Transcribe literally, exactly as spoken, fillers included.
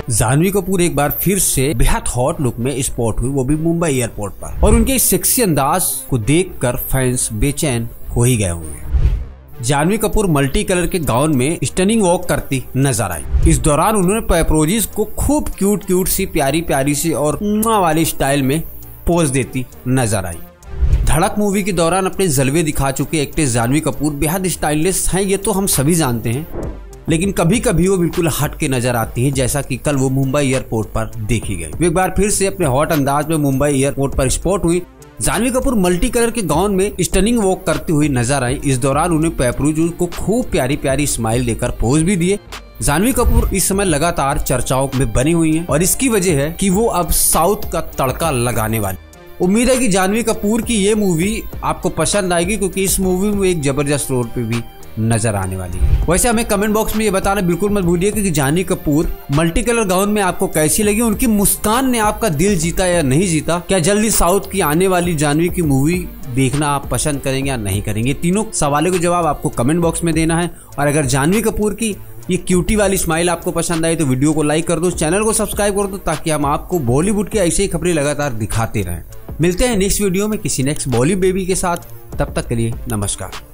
जाह्नवी कपूर एक बार फिर से बेहद हॉट लुक में स्पॉट हुई, वो भी मुंबई एयरपोर्ट पर, और उनके इस सेक्सी अंदाज को देखकर फैंस बेचैन हो ही गए होंगे। जाह्नवी कपूर मल्टी कलर के गाउन में स्टनिंग वॉक करती नजर आई। इस दौरान उन्होंने पैपरोजीज को खूब क्यूट क्यूट सी प्यारी प्यारी सी और मुआ वाली स्टाइल में पोज देती नजर आई। धड़क मूवी के दौरान अपने जलवे दिखा चुके एक्ट्रेस जाह्नवी कपूर बेहद स्टाइलिश हैं, ये तो हम सभी जानते हैं, लेकिन कभी कभी वो बिल्कुल हट के नजर आती हैं, जैसा कि कल वो मुंबई एयरपोर्ट पर देखी गई। वो एक बार फिर से अपने हॉट अंदाज में मुंबई एयरपोर्ट पर स्पॉट हुई। जाह्नवी कपूर मल्टी कलर के गाउन में स्टनिंग वॉक करती हुई नजर आई। इस दौरान उन्हें पैपरोजी को खूब प्यारी प्यारी स्माइल देकर पोज भी दिए। जाह्नवी कपूर इस समय लगातार चर्चाओं में बनी हुई हैं और इसकी वजह है कि वो अब साउथ का तड़का लगाने वाली। उम्मीद है कि जाह्नवी कपूर की ये मूवी आपको पसंद आएगी, क्योंकि इस मूवी में एक जबरदस्त रोल पे भी नजर आने वाली है। वैसे हमें कमेंट बॉक्स में ये बताना बिल्कुल मत भूलिए कि Janhvi Kapoor multi colour gown में आपको कैसी लगी, उनकी मुस्कान ने आपका दिल जीता या नहीं जीता। क्या जल्दी साउथ की आने वाली जाह्नवी की मूवी देखना आप पसंद करेंगे या नहीं करेंगे? तीनों सवालों के जवाब आपको कमेंट बॉक्स में देना है। और अगर जाह्नवी कपूर की ये क्यूटी वाली स्माइल आपको पसंद आई तो वीडियो को लाइक कर दो, चैनल को सब्सक्राइब कर दो, ताकि हम आपको बॉलीवुड की ऐसी ही खबरें लगातार दिखाते रहें। मिलते हैं नेक्स्ट वीडियो में किसी नेक्स्ट बॉलीवुड बेबी के साथ, तब तक के लिए नमस्कार।